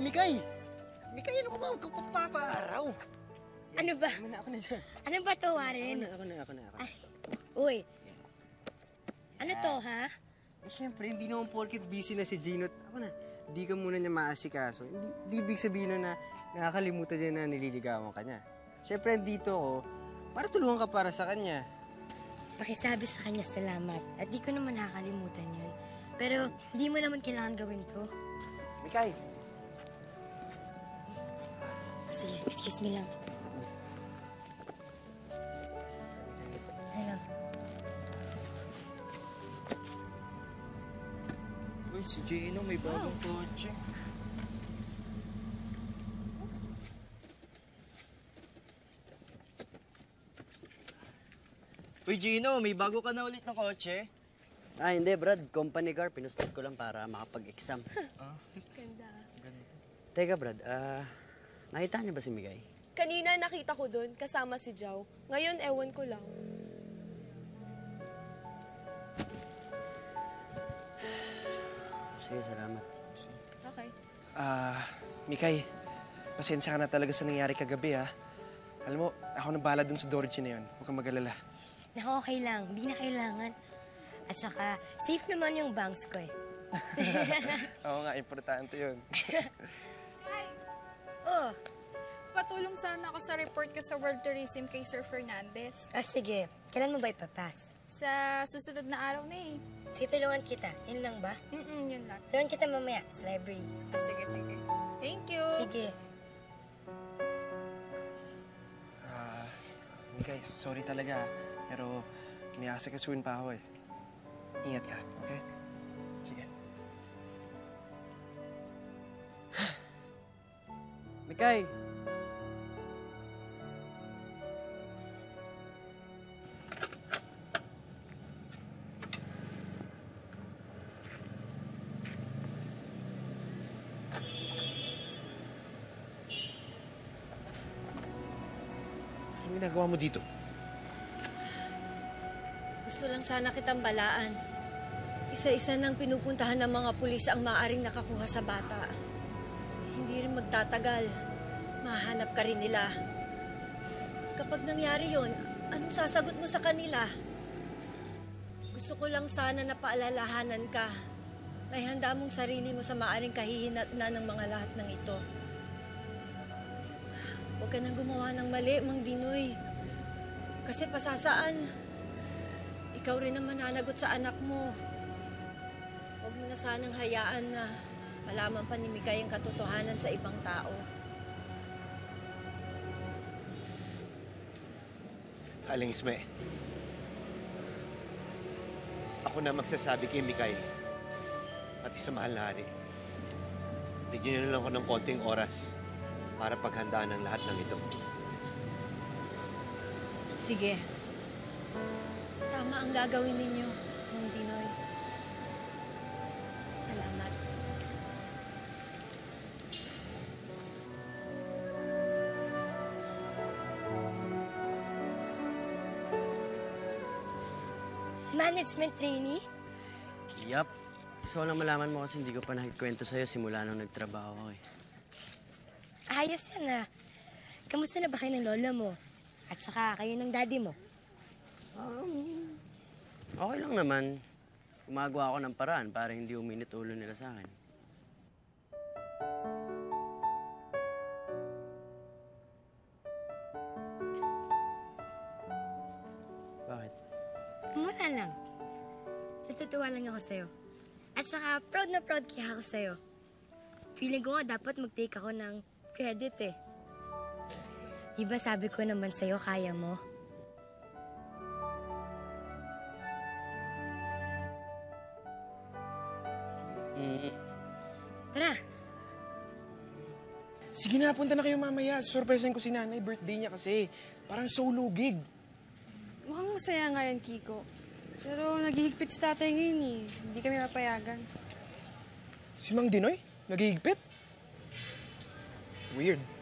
Mikay! Mikay, ano ka ba? Huwag kang pagpapaaraw. Ano ba? Ako na dyan. Ano ba to, Warren? Ako na. Ay, uy. Ano to, ha? Eh, syempre, hindi naman porket busy na si Gino. Ako na, di ka muna niya maasikaso. Hindi ibig sabihin na nakakalimutan niya na nililigawan ka niya. Syempre, dito ako para tulungan ka para sa kanya. Pakisabi sa kanya salamat. At di ko naman nakakalimutan yun. Pero, di mo naman kailangan gawin to. Mikay! Sige, excuse me lang. Hello. Uy, si Gino may bagong kotse. Uy, Gino, may bago ka na ulit na kotse? Ah, hindi, Brad. Company car. Pinustod ko lang para makapag-exam. Ganda. Teka, Brad. Nakita niyo ba si Migay? Kanina nakita ko doon, kasama si Jao. Ngayon, ewan ko lang. Sige, salamat. Okay. Mikay, pasensya ka na talaga sa nangyari kagabi, ha? Alam mo, ako na bahala dun sa Dorothy na yun. Huwag kang mag-alala. Naku, okay lang. Hindi na kailangan. At saka, safe naman yung banks ko eh. Oo nga, importante yun. Oh, Patulong sana ako sa report ko sa World Tourism kay Sir Fernandez. sige. Kailan mo ba ipapass? Sa susunod na araw na eh. Sige, tulungan kita. Yun lang ba? Yun lang. Tulungan kita mamaya sa library. Sige. Thank you. Sige. Mikay, sorry talaga, ha? Pero may asikasuhin pa ako, eh. Ingat ka, okay? Sige. Migay! Anong ginagawa mo dito? Gusto lang sana kitang balaan. Isa-isa nang pinupuntahan ng mga pulis ang maaaring nakakuha sa bata. Hindi rin magtatagal. Mahanap ka rin nila. Kapag nangyari yon, anong sasagot mo sa kanila? Gusto ko lang sana na paalalahanan ka na ihanda mong sarili mo sa maaaring kahihinatnan ng mga lahat ng ito. Huwag ka nang gumawa ng mali, Mang Dinoy. Kasi pasasaan, ikaw rin ang mananagot sa anak mo. Huwag mo na sanang hayaan na malaman pa ni Mikay ang katotohanan sa ibang tao. Aling Isme, ako na magsasabi kay Mikay at sa mahal na hari. Bigyan niyo na lang ako ng konting oras para paghandaan ang lahat ng ito. Sige. Tama ang gagawin ninyo, Mang Dinoy. Salamat. Management trainee? Yup. Gusto ko lang malaman mo kasi hindi ko pa nakikwento sa'yo simula nung nagtrabaho ako, eh. Ayos yan ah. Kamusta na ba kayo ng lola mo? At saka kayo ng daddy mo? Okay lang naman. Gumagawa ako ng paraan para hindi uminit ulo nila sa akin. Bakit? Wala lang. Natutuwa lang ako sa'yo. At saka, proud na proud kaya ako sa'yo. Feeling ko nga dapat mag-take ako ng credit eh. Diba sabi ko naman sa'yo, kaya mo? Tara. Sige na, punta na kayo mamaya. Surpresahin ko si nanay. Birthday niya kasi. Parang solo gig. Mukhang masaya nga yan, Kiko. Pero naghihigpit si tatay ngayon eh. Hindi kami mapayagan. Si Mang Dinoy? Naghihigpit? Weird.